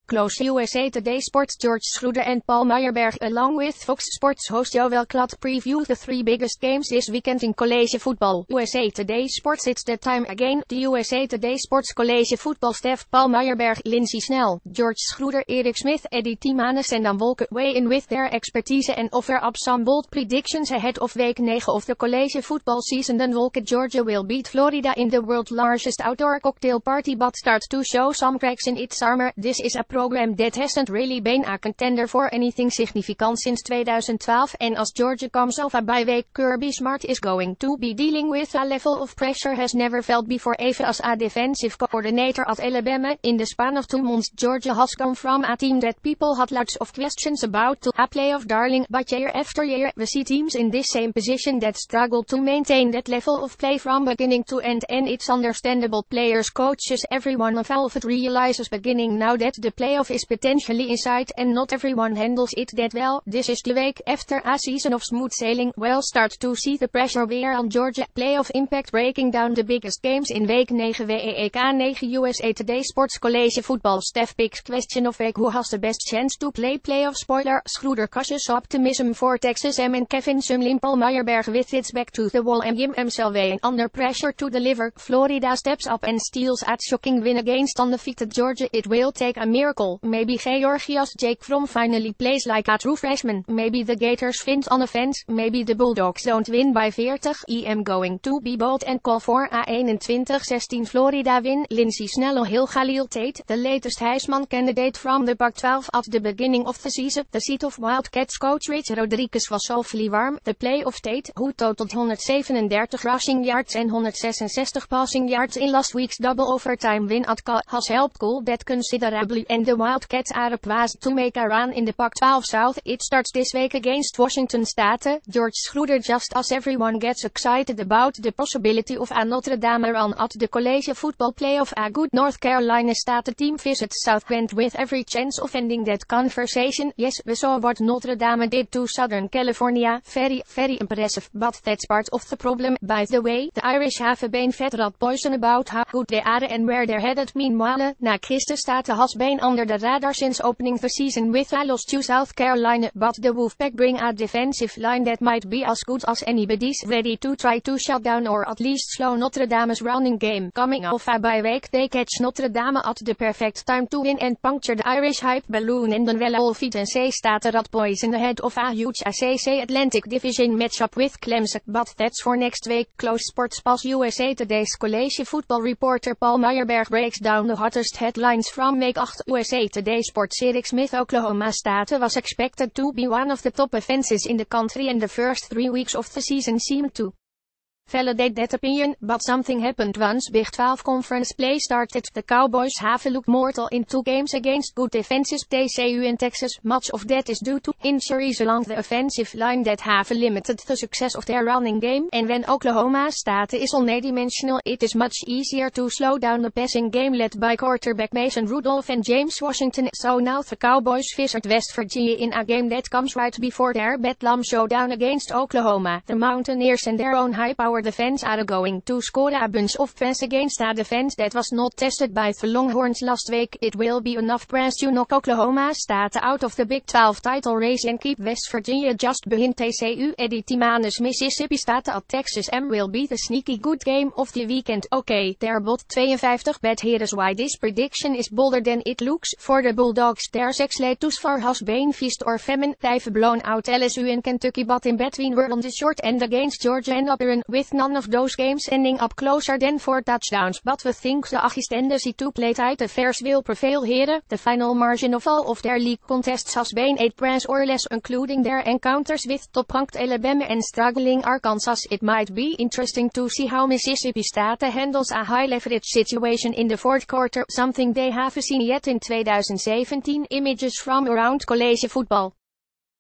Close USA Today Sports. George Schroeder and Paul Meyerberg, along with Fox Sports host Joel Klatt, preview the three biggest games this weekend in college football. USA Today Sports. It's that time again. The USA Today Sports college football staff: Paul Meyerberg, Lindsey Snell, George Schroeder, Eric Smith, Eddie Timanes en Dan Wolke weigh in with their expertise and offer up some bold predictions ahead of week 9 of the college football season. Dan Wolke: Georgia will beat Florida in the world's largest outdoor cocktail party but start to show some cracks in its armor. This is a program that hasn't really been a contender for anything significant since 2012, and as Georgia comes off a bye week, Kirby Smart is going to be dealing with a level of pressure has never felt before. Even as a defensive coordinator at Alabama, in the span of 2 months Georgia has gone from a team that people had lots of questions about to a playoff darling, but year after year we see teams in this same position that struggle to maintain that level of play from beginning to end, and it's understandable. Players, coaches, everyone involved realizes beginning now that the playoff is potentially in sight, and not everyone handles it that well. This is the week after a season of smooth sailing. We'll start to see the pressure wear on Georgia. Playoff impact. Breaking down the biggest games in week 9. Week 9 USA Today Sports college football staff picks question of week: who has the best chance to play playoff? Spoiler: Schroeder cautious optimism for Texas A&M and Kevin Sumlin. Paul Meyerberg with its back to the wall and himself weighing under pressure to deliver. Florida steps up and steals a shocking win against undefeated Georgia. It will take a miracle. Maybe Georgia's Jake Fromm finally plays like a true freshman. Maybe the Gators find an offense. Maybe the Bulldogs don't win by 40. I'm going to be bold and call for a 21-16 Florida win. Lindsey Snell or Khalil Tate, the latest Heisman candidate from the Pac-12 at the beginning of the season. The seat of Wildcats coach Rich Rodriguez was awfully warm. The play of Tate, who totaled 137 rushing yards and 166 passing yards in last week's double overtime win at Cal, has helped cool that considerably, and the Wildcats are poised to make a run in the Pac-12 South. It starts this week against Washington State. George Schroeder: just as everyone gets excited about the possibility of a Notre Dame run at the college football playoff, a good North Carolina State team visits South Bend with every chance of ending that conversation. Yes, we saw what Notre Dame did to Southern California. Very impressive, but that's part of the problem. By the way, the Irish have been fed rat poison about how good they are and where they're headed. Meanwhile, Christen State has been under the radar since opening the season with a loss to South Carolina, but the Wolfpack bring a defensive line that might be as good as anybody's, ready to try to shut down or at least slow Notre Dame's running game. Coming off a bye week, they catch Notre Dame at the perfect time to win and puncture the Irish hype balloon, and then well all fit and say State rat poison ahead of a huge ACC Atlantic Division matchup with Clemson. But that's for next week. Close Sports Pass. USA Today's college football reporter Paul Meyerberg breaks down the hottest headlines from week 8. USA Today Sports. Eric Smith: Oklahoma State was expected to be one of the top offenses in the country, and the first 3 weeks of the season seemed to validate that opinion, but something happened once Big 12 conference play started. The Cowboys have looked mortal in 2 games against good defenses, TCU and Texas. Much of that is due to injuries along the offensive line that have limited the success of their running game, and when Oklahoma State is one-dimensional, it is much easier to slow down the passing game led by quarterback Mason Rudolph and James Washington. So now the Cowboys visit West Virginia in a game that comes right before their Bedlam showdown against Oklahoma. The Mountaineers and their own high-powered defense are going to score a bunch of points against a defense that was not tested by the Longhorns last week. It will be enough press to knock Oklahoma State out of the Big 12 title race and keep West Virginia just behind TCU. Eddie Timanes: Mississippi State at Texas A&M will be the sneaky good game of the weekend. Okay, they're both 52, but here is why this prediction is bolder than it looks. For the Bulldogs, their 6 late thus far has been feast or famine. They've blown out LSU and Kentucky, but in between were on the short end against Georgia and Auburn, with none of those games ending up closer than 4 touchdowns. But we think the agistende 2 play tight affairs will prevail here. The final margin of all of their league contests has been 8 points or less, including their encounters with top-ranked Alabama and struggling Arkansas. It might be interesting to see how Mississippi State handles a high-leverage situation in the 4th quarter, something they haven't seen yet in 2017. Images from around college football.